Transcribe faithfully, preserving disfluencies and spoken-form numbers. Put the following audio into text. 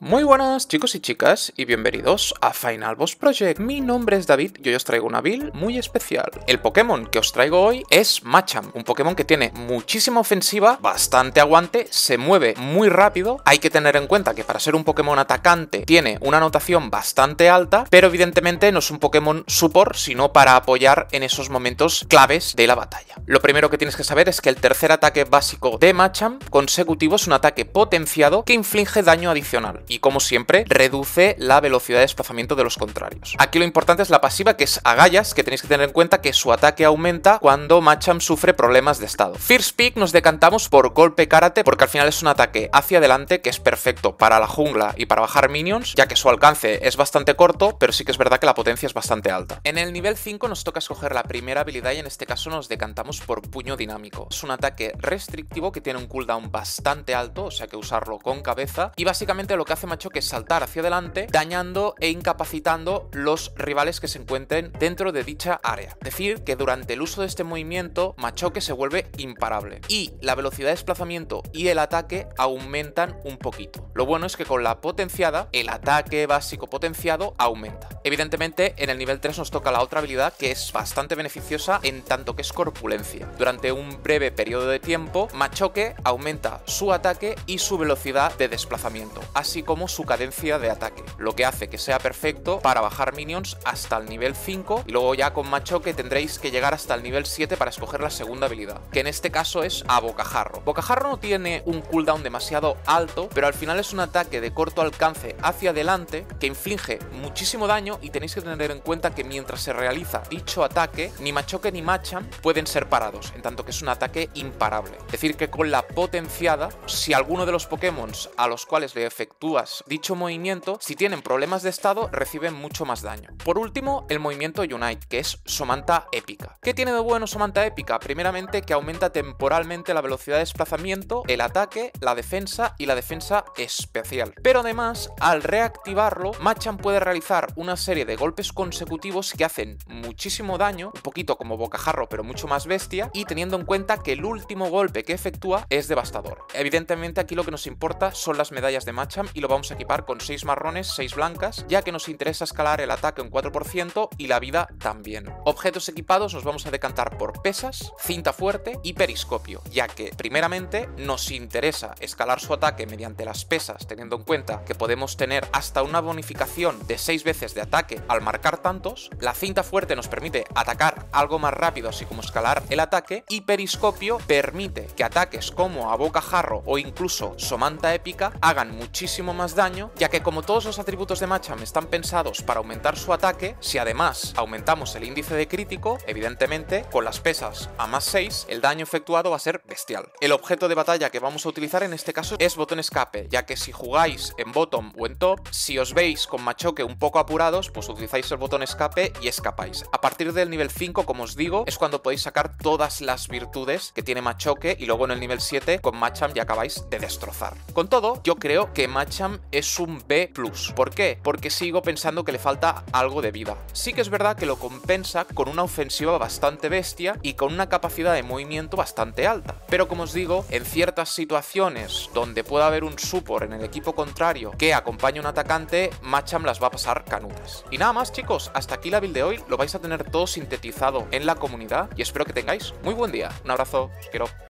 Muy buenas chicos y chicas y bienvenidos a Final Boss Project. Mi nombre es David y hoy os traigo una build muy especial. El Pokémon que os traigo hoy es Machamp, un Pokémon que tiene muchísima ofensiva, bastante aguante, se mueve muy rápido. Hay que tener en cuenta que para ser un Pokémon atacante tiene una anotación bastante alta, pero evidentemente no es un Pokémon support, sino para apoyar en esos momentos claves de la batalla. Lo primero que tienes que saber es que el tercer ataque básico de Machamp consecutivo es un ataque potenciado que inflige daño adicional. Y como siempre, reduce la velocidad de desplazamiento de los contrarios. Aquí lo importante es la pasiva, que es Agallas, que tenéis que tener en cuenta que su ataque aumenta cuando Machamp sufre problemas de estado. First Pick nos decantamos por Golpe Karate, porque al final es un ataque hacia adelante que es perfecto para la jungla y para bajar minions, ya que su alcance es bastante corto, pero sí que es verdad que la potencia es bastante alta. En el nivel cinco nos toca escoger la primera habilidad y en este caso nos decantamos por Puño Dinámico. Es un ataque restrictivo que tiene un cooldown bastante alto, o sea que usarlo con cabeza, y básicamente lo que hace Machoke es saltar hacia adelante, dañando e incapacitando los rivales que se encuentren dentro de dicha área. Es decir, que durante el uso de este movimiento, Machoke se vuelve imparable. Y la velocidad de desplazamiento y el ataque aumentan un poquito. Lo bueno es que con la potenciada, el ataque básico potenciado aumenta. Evidentemente, en el nivel tres nos toca la otra habilidad que es bastante beneficiosa en tanto que es corpulencia. Durante un breve periodo de tiempo, Machoke aumenta su ataque y su velocidad de desplazamiento, así como como su cadencia de ataque, lo que hace que sea perfecto para bajar minions hasta el nivel cinco y luego ya con Machoke tendréis que llegar hasta el nivel siete para escoger la segunda habilidad, que en este caso es a Bocajarro. Bocajarro no tiene un cooldown demasiado alto, pero al final es un ataque de corto alcance hacia adelante que inflige muchísimo daño y tenéis que tener en cuenta que mientras se realiza dicho ataque, ni Machoke ni Machamp pueden ser parados, en tanto que es un ataque imparable. Es decir, que con la potenciada, si alguno de los Pokémon a los cuales le efectúa dicho movimiento, si tienen problemas de estado, reciben mucho más daño. Por último, el movimiento Unite, que es Somanta Épica. ¿Qué tiene de bueno Somanta Épica? Primeramente, que aumenta temporalmente la velocidad de desplazamiento, el ataque, la defensa y la defensa especial. Pero además, al reactivarlo, Machamp puede realizar una serie de golpes consecutivos que hacen muchísimo daño, un poquito como Bocajarro, pero mucho más bestia, y teniendo en cuenta que el último golpe que efectúa es devastador. Evidentemente, aquí lo que nos importa son las medallas de Machamp y lo vamos a equipar con seis marrones, seis blancas, ya que nos interesa escalar el ataque un cuatro por ciento y la vida también. Objetos equipados nos vamos a decantar por pesas, cinta fuerte y periscopio, ya que primeramente nos interesa escalar su ataque mediante las pesas, teniendo en cuenta que podemos tener hasta una bonificación de seis veces de ataque al marcar tantos. La cinta fuerte nos permite atacar algo más rápido, así como escalar el ataque, y periscopio permite que ataques como a Bocajarro o incluso Somanta Épica hagan muchísimo más daño, ya que como todos los atributos de Machamp están pensados para aumentar su ataque, si además aumentamos el índice de crítico, evidentemente con las pesas a más seis, el daño efectuado va a ser bestial. El objeto de batalla que vamos a utilizar en este caso es Botón Escape, ya que si jugáis en bottom o en top, si os veis con Machoke un poco apurados, pues utilizáis el botón escape y escapáis. A partir del nivel cinco, como os digo, es cuando podéis sacar todas las virtudes que tiene Machoke y luego en el nivel siete con Machamp ya acabáis de destrozar. Con todo, yo creo que Machamp es un B plus. ¿Por qué? Porque sigo pensando que le falta algo de vida. Sí que es verdad que lo compensa con una ofensiva bastante bestia y con una capacidad de movimiento bastante alta. Pero como os digo, en ciertas situaciones donde pueda haber un support en el equipo contrario que acompañe a un atacante, Machamp las va a pasar canutas. Y nada más chicos, hasta aquí la build de hoy. Lo vais a tener todo sintetizado en la comunidad y espero que tengáis muy buen día. Un abrazo, os quiero.